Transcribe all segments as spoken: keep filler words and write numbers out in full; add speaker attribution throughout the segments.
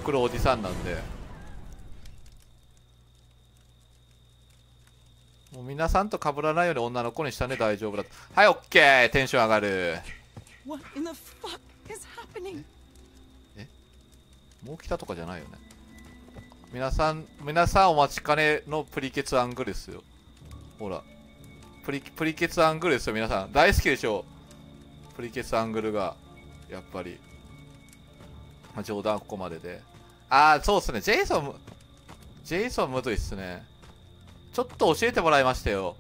Speaker 1: くるおじさんなんで、もう皆さんと被らないように女の子にしたんで大丈夫だと。はい、オッケー。テンション上がる。
Speaker 2: What in the fuck is happening?
Speaker 1: え、もう来たとかじゃないよね。皆さん皆さんお待ちかねのプリケツアングルですよ。ほら、プリプリケツアングルですよ。皆さん大好きでしょ、プリケツアングルが。やっぱり、まあ、冗談ここまでで。ああ、そうっすね。ジェイソンジェイソンむずいっすね。ちょっと教えてもらいましたよ。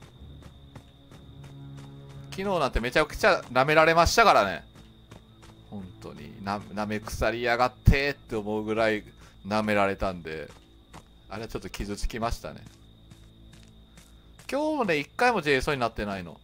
Speaker 1: 昨日なんてめちゃくちゃ舐められましたからね。本当にな、舐め腐りやがってって思うぐらい舐められたんで、あれはちょっと傷つきましたね。今日もね、一回もジェイソンになってないの。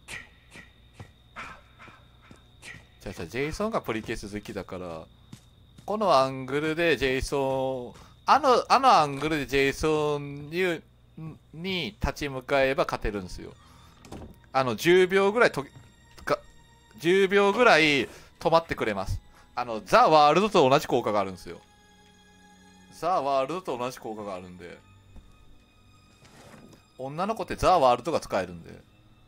Speaker 1: じゃあ、ジェイソンがプリケツ好きだから、このアングルでジェイソン、あの、あのアングルでジェイソンに、に立ち向かえば勝てるんですよ。あの、じゅうびょうぐらいとか、じゅうびょうぐらい止まってくれます。あの、ザ・ワールドと同じ効果があるんですよ。ザ・ワールドと同じ効果があるんで。女の子ってザ・ワールドが使えるんで。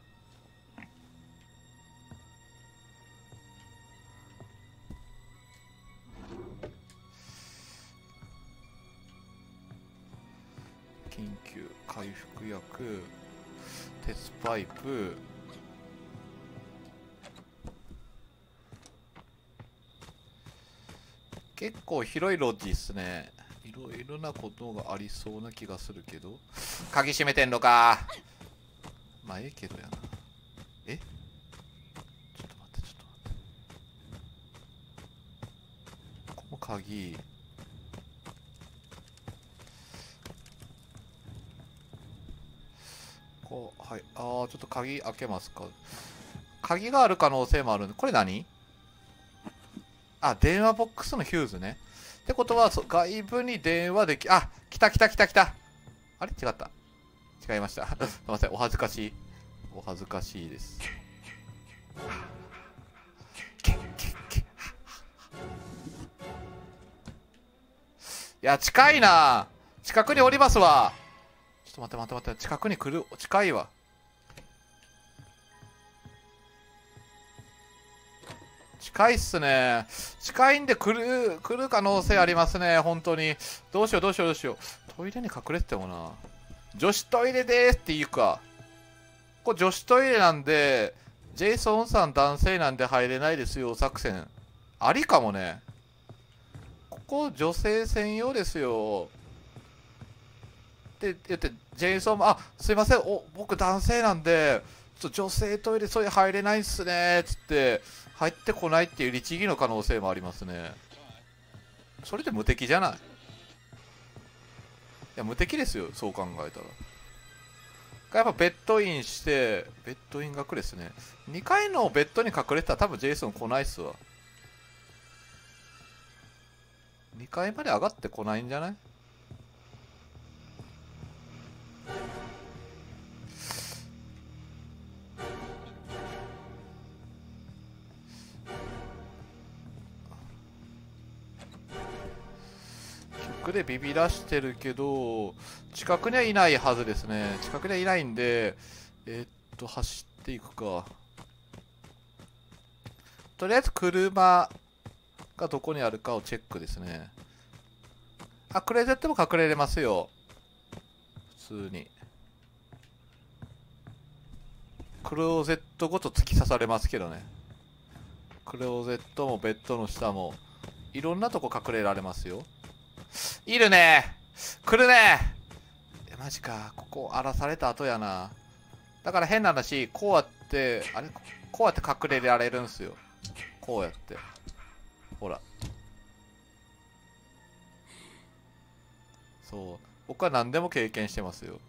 Speaker 1: 緊急回復薬、鉄パイプ、結構広いロッジっすね。いろいろなことがありそうな気がするけど、鍵閉めてんのか。まあええけどやな。え、ちょっと待って、ちょっと待って、この鍵、こう、はい、ああ、ちょっと鍵開けますか。鍵がある可能性もあるんで、これ何？あ、電話ボックスのヒューズね。ってことは、そ外部に電話でき、あ、来た来た来た来た。あれ違った。違いました。すいません、お恥ずかしい。お恥ずかしいです。けけけいや、近いな。近くにおりますわ。ちょっと待って待って待って、近くに来る、近いわ。近いっすね。近いんで来る、来る可能性ありますね。本当に。どうしようどうしようどうしよう。トイレに隠れててもな。女子トイレでーすって言うか。これ女子トイレなんで、ジェイソンさん男性なんで入れないですよ作戦。ありかもね。ここ女性専用ですよ。って言って、ジェイソンも、あ、すいません、お、僕男性なんで、ちょっと女性トイレそういう入れないっすねーつって、入ってこないっていう律儀の可能性もありますね。それで無敵じゃない？いや、無敵ですよ、そう考えたら。やっぱベッドインして、ベッドイン学ですね。にかいのベッドに隠れてたら多分ジェイソン来ないっすわ。にかいまで上がってこないんじゃない？曲でビビらしてるけど、近くにはいないはずですね。近くにはいないんで、えー、っと、走っていくか。とりあえず車がどこにあるかをチェックですね。あ、クレーゼットも隠れれますよ。普通に。クローゼットごと突き刺されますけどね。クローゼットもベッドの下も、いろんなとこ隠れられますよ。いるね。来るね。マジか。ここ荒らされた後やな。だから変な話、こうやって、あれこうやって隠れられるんすよ。こうやって。ほら。そう。僕は何でも経験してますよ。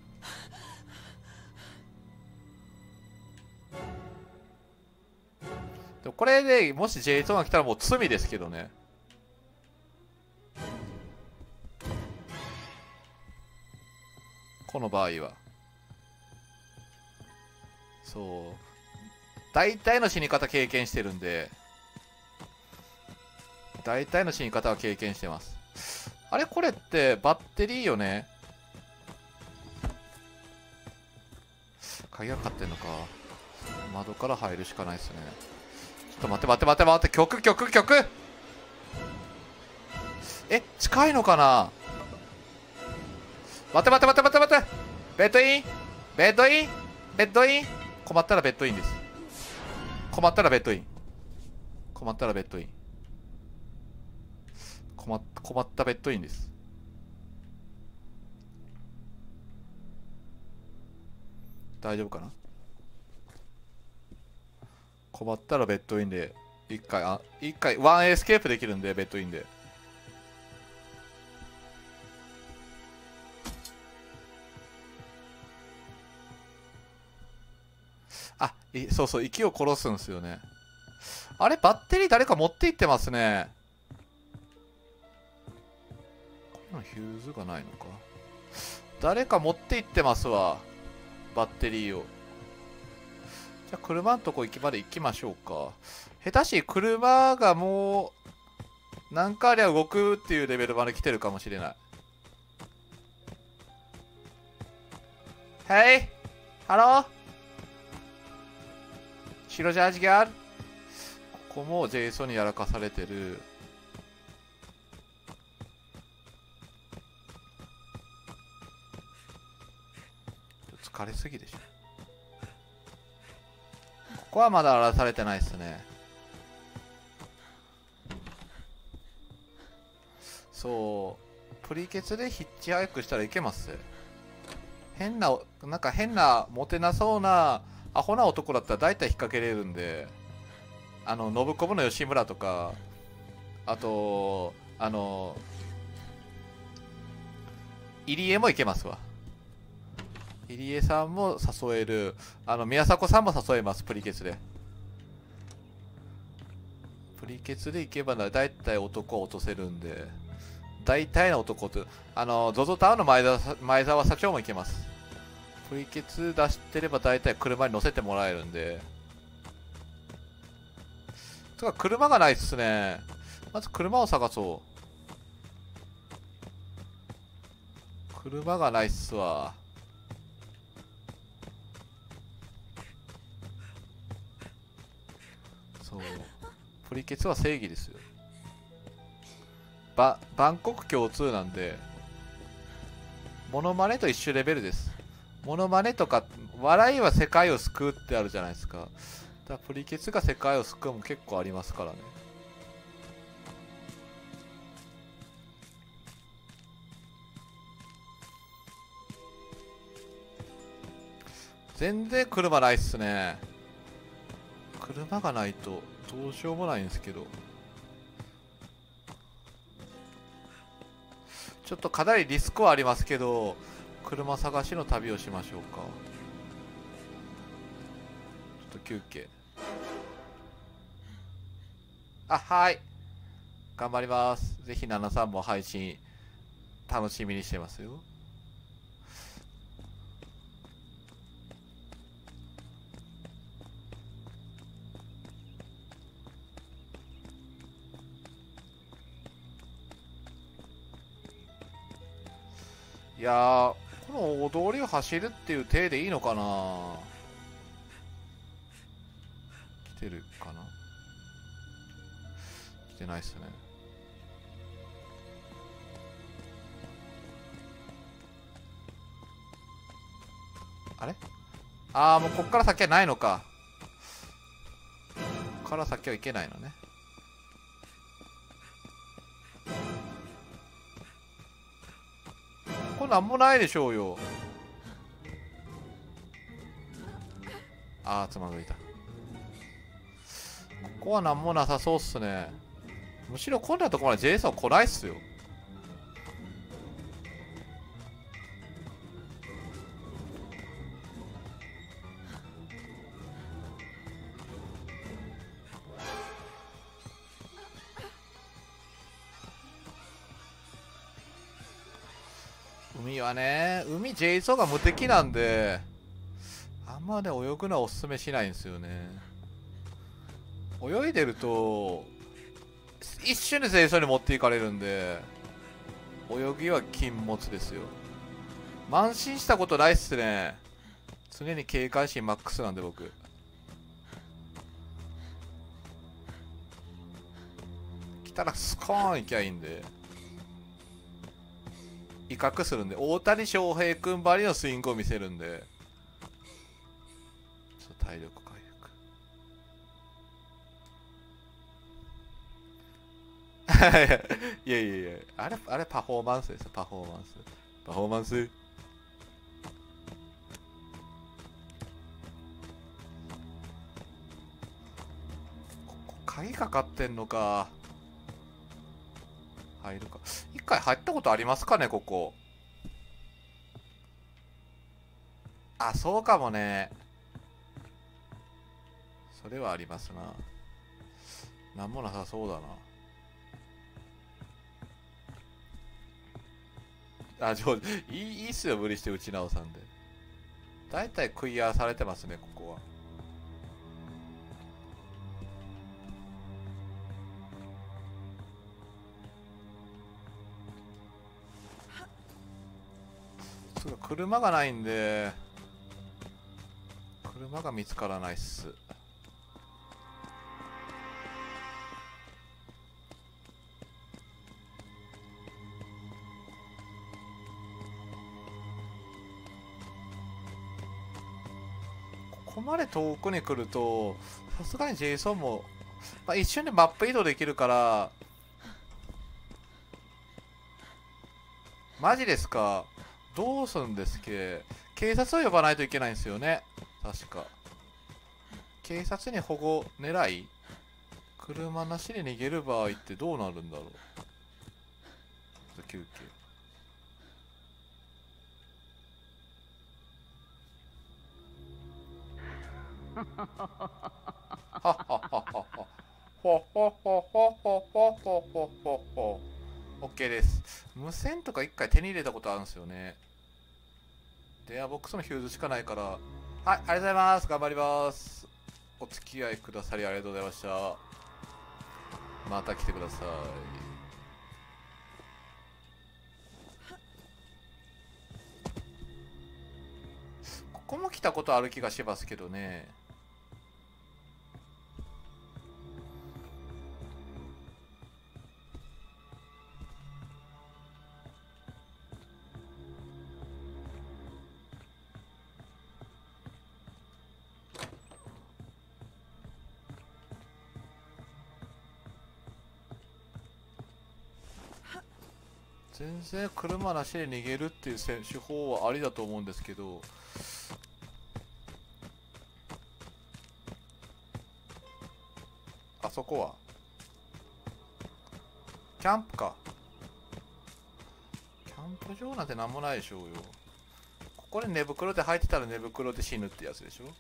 Speaker 1: でもこれでもしジェイソンが来たらもう罪ですけどね。この場合は。そう。大体の死に方経験してるんで。大体の死に方は経験してます。 あれこれってバッテリーよね。鍵がかかってんのか。窓から入るしかないっすね。ちょっと待って待って待って待って、曲曲曲。え、近いのかな。待って待って待って待って待って。ベッドインベッドインベッドイン。困ったらベッドインです。困ったらベッドイン。困ったらベッドイン。困っ困ったベッドインです。大丈夫かな。困ったらベッドインで一回、あ、一回ワンエスケープできるんで、ベッドインで。あ、いそうそう、息を殺すんですよね。あれ、バッテリー誰か持っていってますね。このヒューズがないのか。誰か持っていってますわ、バッテリーを。じゃあ車のとこ行きまで行きましょうか。下手し車がもう何かありゃ動くっていうレベルまで来てるかもしれない。はい、ハロー白ジャージがある。ここもジェイソンにやらかされてる。疲れすぎでしょ。ここはまだ荒らされてないっすね。そうプリケツでヒッチハイクしたらいけます。変ななんか変なモテなそうなアホな男だったら大体引っ掛けれるんで、あのノブコブの吉村とか、あとあの入江もいけますわ。入江さんも誘える。あの宮迫さんも誘えます。プリケツでプリケツでいけば大体男は落とせるんで、大体の男とあの ゾゾ タワーの前澤前澤社長もいけます。プリケツ出してれば大体車に乗せてもらえるんで。とか車がないっすね。まず車を探そう。車がないっすわ。そうプリケツは正義ですよ。ば万国共通なんで、モノマネと一緒レベルです。モノマネとか笑いは世界を救うってあるじゃないですか。だからプリケツが世界を救うも結構ありますからね。全然車ないっすね。車がないとどうしようもないんですけど、ちょっとかなりリスクはありますけど、車探しの旅をしましょうか。ちょっと休憩。あ、はい、頑張ります。ぜひナナさんも配信楽しみにしてますよ。いやー、この大通りを走るっていう体でいいのかな。来てるかな。来てないっすね。あれ、ああ、もうこっから先はないのか。こっから先はいけないのね。これなんもないでしょうよ。ああ、つまずいた。ここはなんもなさそうっすね。むしろこんなとこまで ジェイソン来ないっすよ。海はね、海 ジェイソンが無敵なんで、あんまね泳ぐのはおすすめしないんですよね。泳いでると一瞬でジェイソンに持っていかれるんで。 泳ぎは禁物ですよ。慢心したことないっすね。常に警戒心マックスなんで僕。来たらスコーンいきゃいいんで。威嚇するんで、大谷翔平君ばりのスイングを見せるんで。ちょっと体力回復。いやいやいや、あれ、あれパフォーマンスですよ、パフォーマンス。パフォーマンス。ここ、鍵かかってんのか。入るか。一回入ったことありますかね、ここ。あ、そうかもね。それはありますな。なんもなさそうだな。あ、上手。いい、いいっすよ、無理して打ち直さんで。だいたいクリアされてますね、ここは。すごい、車がないんで、車が見つからないっす。ここまで遠くに来ると、さすがにジェイソンも、まあ、一瞬でマップ移動できるから、マジですか。どうすんですっけ。警察を呼ばないといけないんですよね。確か。警察に保護狙い、車なしで逃げる場合ってどうなるんだろう。ちょっと休憩。はっはっはっはっは。ほほほほほほほほほほ。OK です。無線とか一回手に入れたことあるんですよね。電話ボックスのヒューズしかないから。はい、ありがとうございます。頑張ります。お付き合いくださりありがとうございました。また来てください。ここも来たことある気がしますけどね。全然車なしで逃げるっていう手法はありだと思うんですけど、あそこはキャンプか。キャンプ場なんてなんもないでしょうよ。ここで寝袋で履いてたら寝袋で死ぬってやつでしょ。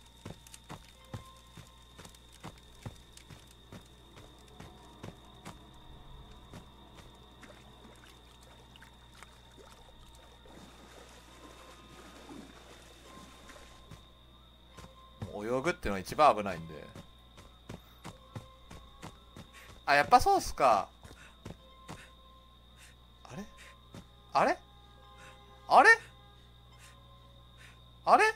Speaker 1: 泳ぐっていうのが一番危ないんで。あ、やっぱそうっすか。あれあれあれあれ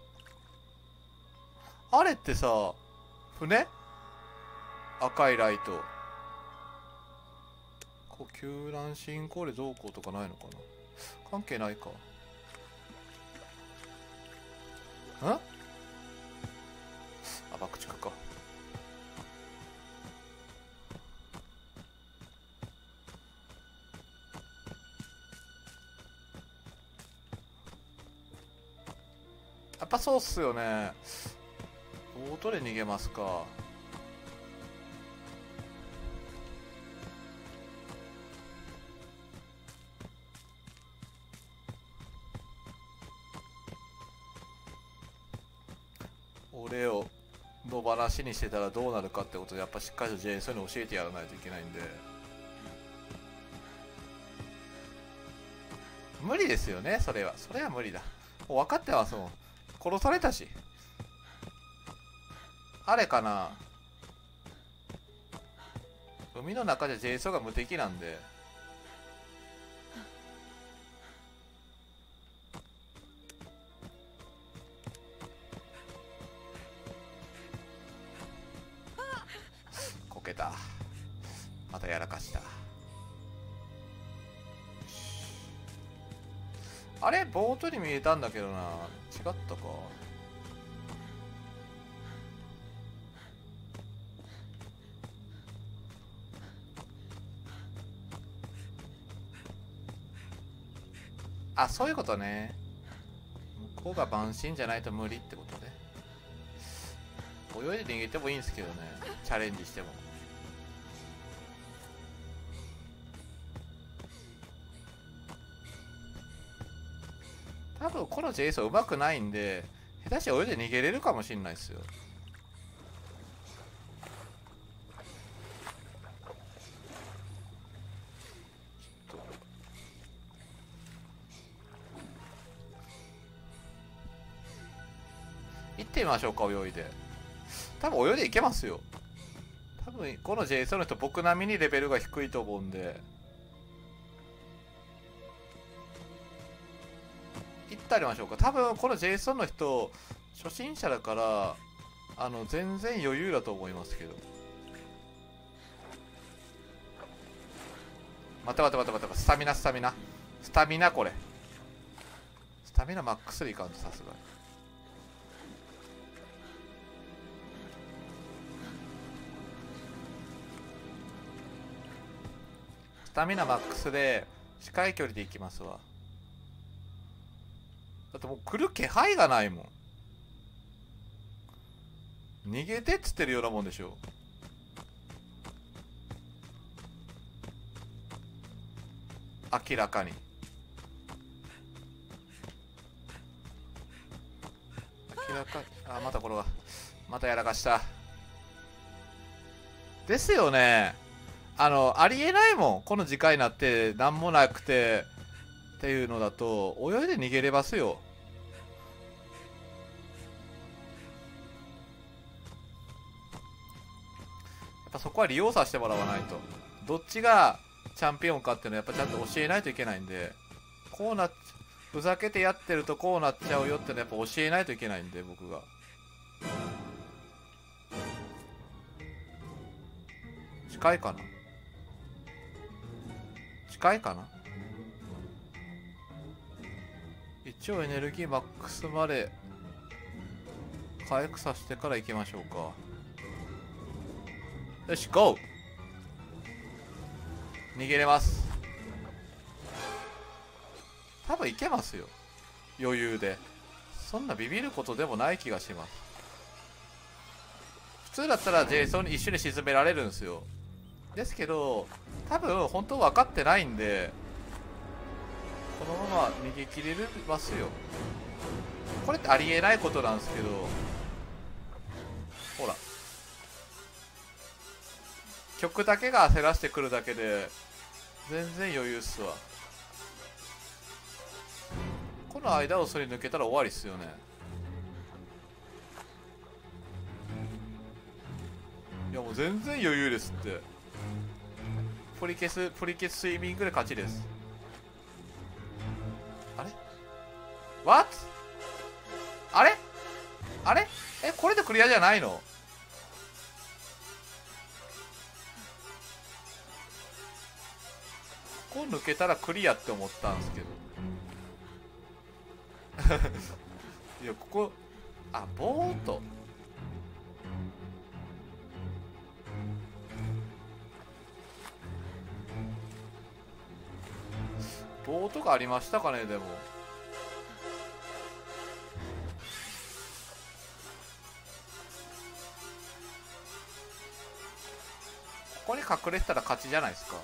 Speaker 1: あれってさ、船赤いライト。こう救難進行でどうこうとかないのかな。関係ないか。んあ、爆竹か。やっぱそうっすよね。ボートで逃げますか。俺を野放しにしてたらどうなるかってことで、やっぱしっかりと J そういうの教えてやらないといけないんで。無理ですよね、それは。それは無理だ。もう分かってますもん。殺されたし。あれかな、海の中で J ソーが無敵なんで。 た。またやらかした。あれボートに見えたんだけどな。違ったか。あ、そういうことね。向こうが万神じゃないと無理ってことね。泳いで逃げてもいいんですけどね。チャレンジしても。多分このジェイソン上手くないんで、下手して泳いで逃げれるかもしれないですよ。行ってみましょうか、泳いで。多分泳いでいけますよ。多分このジェイソンの人僕並みにレベルが低いと思うんで。行ってあげましょうか。多分このジェイソンの人初心者だからあの全然余裕だと思いますけど。待って待って待って待って、スタミナスタミナスタミナ、これスタミナマックスでいかんとさすがに。スタミナマックスで近い距離で行きますわ。だってもう来る気配がないもん。逃げてっつってるようなもんでしょ。明らかに明らかに。あ、またこれはまたやらかしたですよね。あのありえないもん、この時間になって何もなくてっていうのだと泳いで逃げれますよ。やっぱそこは利用させてもらわないと。どっちがチャンピオンかっていうのはやっぱちゃんと教えないといけないんで、こうなっふざけてやってるとこうなっちゃうよってのはやっぱ教えないといけないんで、僕が。近いかな近いかな。一応エネルギーマックスまで回復させてから行きましょうか。よし、ゴー。逃げれます。多分いけますよ、余裕で。そんなビビることでもない気がします。普通だったらジェイソンに一緒に沈められるんですよ。ですけど多分本当分かってないんで、このまま逃げ切れますよ。これってありえないことなんですけど、ほら曲だけが焦らしてくるだけで全然余裕っすわ。この間をそれ抜けたら終わりっすよね。いやもう全然余裕ですって。プリケスプリケススイミングで勝ちです。あれ What? あれあれえ、これでクリアじゃないの？ここ抜けたらクリアって思ったんですけどいやここ、あ、ボートボートがありましたかね。でもここに隠れてたら勝ちじゃないですか。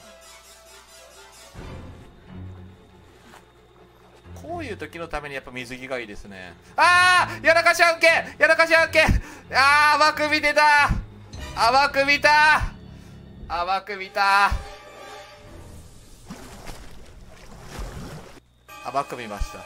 Speaker 1: こういう時のためにやっぱ水着がいいですね。ああ、やらかし案件、やらかし案件。ああ、甘く見てた、甘く見た、甘く見た、甘く見ました。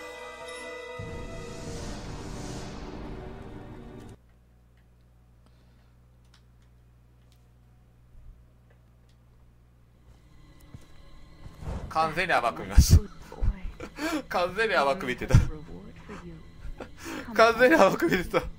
Speaker 1: 完全に甘く見ました完全に甘く見てた完全に甘く見てた